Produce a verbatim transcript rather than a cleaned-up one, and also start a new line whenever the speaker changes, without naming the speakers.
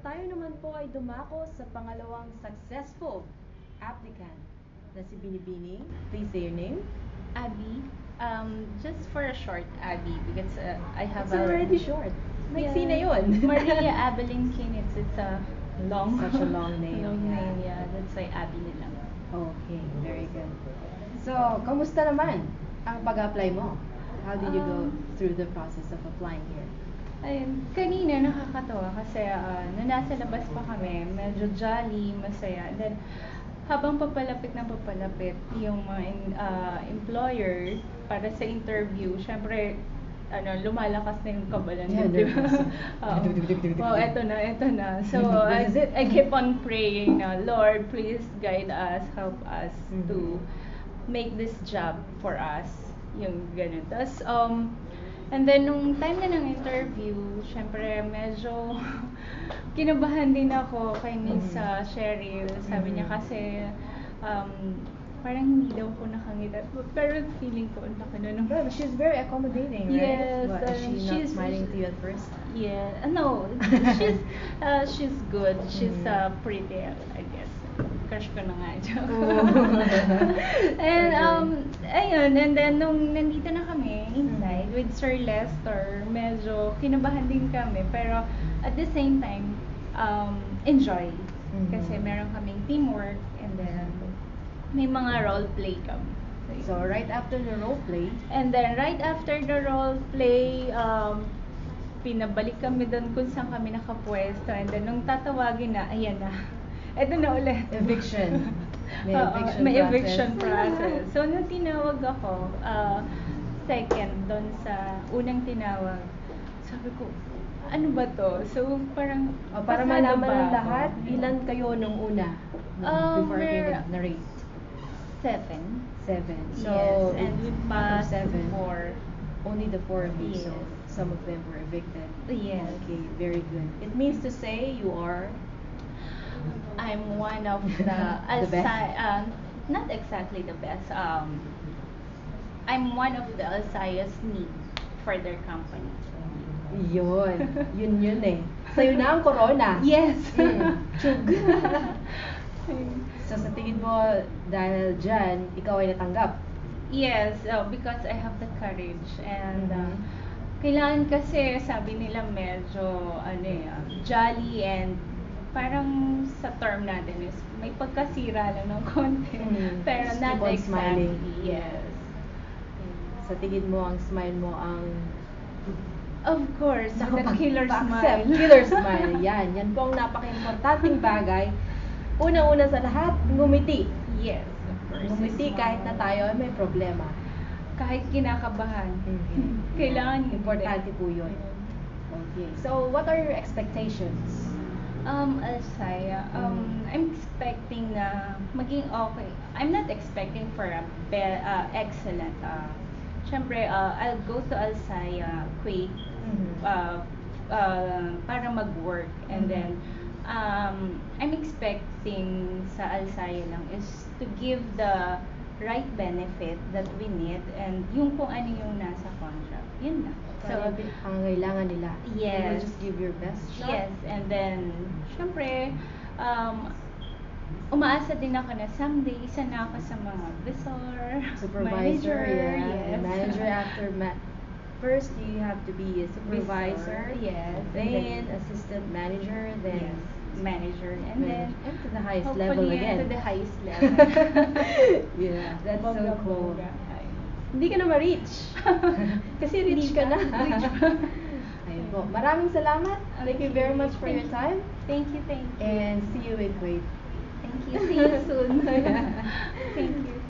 tayo naman po ay dumako sa pangalawang successful applicant na si Binibining. Please say your name.
Abby. Um, just for a short Abby because uh, I have
It's
a
already short. Maiksi na yun.
Maria Abelin Kinitz. It's a long,
Such a long name.
long
yeah.
name, yeah. That's why Abby nila.
Okay, very good. So, kamusta naman ang pag-apply mo? How did you go
Um,
through the process of applying here?
Ayun, kanina nakakatawa kasi uh, nung nasa labas pa kami, medyo jolly, masaya. And then, habang papalapit na papalapit yung mga in- uh, employer para sa interview, syempre, ano, lumalakas na yung kabalan.
Yeah,
di ba?
nervous.
Oo. Oh, eto na, eto na. So, I,
This is it.
I keep on praying na, Lord, please guide us, help us to
Mhm.
make this job for us. Yung ganun. Tapos, um, and then, nung time na ng interview, syempre, medyo kinabahan din ako kay Miss
Mhm.
uh, Cheryl. Sabi niya
Mhm.
kasi, um, parang hindi daw ko nakangita. Pero feeling ko, ang laki na nung...
Well, she's very accommodating, right?
Yes,
What, is
uh,
she not
she's-
smiling to you at first?
Yeah, uh, no, she's uh, she's good. She's
Mhm.
uh, pretty, I guess. Crush ko na nga. joke.
Oh.
And
Okay.
um, ayun, and then nung nandito na kami inside
Mhm.
with Sir Lester, medyo kinabahan din kami, pero at the same time, um, enjoy.
Mhm.
Kasi meron kaming teamwork, and then may mga role play kami.
So, right after the role play,
And then, right after the role play, um, pinabalik kami doon kung saan kami nakapwesto. And then, nung tatawagin na, ayan na. Eto na ulit.
eviction. May
Oo,
eviction
may
process.
eviction process. So, nung tinawag ako, uh, second doon sa unang tinawag, sabi ko, ano ba to? So, parang,
O, para
pasado
malaman
ba
ng
ako?
lahat, ilan kayo nung una?
Um,
before you
we're-
nag-narrate?
Seven.
Seven. So,
Yes, and we
out of
passed
seven,
four.
only the four of you, so
Yes.
some of them were evicted.
Yes.
Okay, very good. It means to say you are
I'm one of the,
The best?
Alsai, um, not exactly the best. Um, I'm one of the Alsaya's need for their company.
yun. Yun yun eh. Sa'yo na ang corona.
Yes.
Mm, chug. So sa tingin mo, dahil dyan, ikaw ay natanggap.
Yes, uh, because I have the courage and uh,
Mhm.
kailangan kasi sabi nila medyo ano eh, uh, jolly and parang sa term natin is may pagkasira lang ng konti.
Mhm.
Pero
Just
not
keep on
exactly.
smiling.
Yes.
Sa tingin mo, ang smile mo ang
Of course, the
Nakapag-
killer
pa-accept.
smile.
Killer smile. Yan. Yan po ang napaka-importanting bagay. Una-una sa lahat, ngumiti.
Yes, of course.
Ngumiti
smile.
kahit na tayo ay may problema.
Kahit kinakabahan.
Mhm.
Kailangan ngumiti.
Importante po yun. Okay. So, what are your expectations?
Um, Alsaya, um,
Mm.
I'm expecting na maging okay. I'm not expecting for a be- uh, excellent. Uh, Siyempre, uh, I'll go to Alsaya quick
Mhm.
uh, uh, para mag-work. And
Mhm.
then, um, I'm expecting sa Alsaya lang is to give the right benefit that we need and yung kung ano yung nasa contract. Yun lang.
So, ang kailangan nila. You will
Yes.
just give your best shot.
Yes, and then, syempre, um, umaasa din ako na someday, isa na ako sa mga visor,
Supervisor,
manager,
yeah.
yes.
Manager after ma- First, you have to be a supervisor.
Visor, yes. and
Then, assistant manager. Then,
yes, manager, and then,
and to the highest
hopefully,
level
and
again.
to the highest level.
Yeah, that's so
Bongga,
cool.
bongga. Ay.
Hindi ka na ma-reach. Kasi rich
Hindi
ka na.
pa. Rich pa.
Ayun po. Maraming salamat. Thank you very much for your
Thank
time.
you. Thank you, thank you.
And see you in Kuwait.
Thank you. See you soon. Thank you.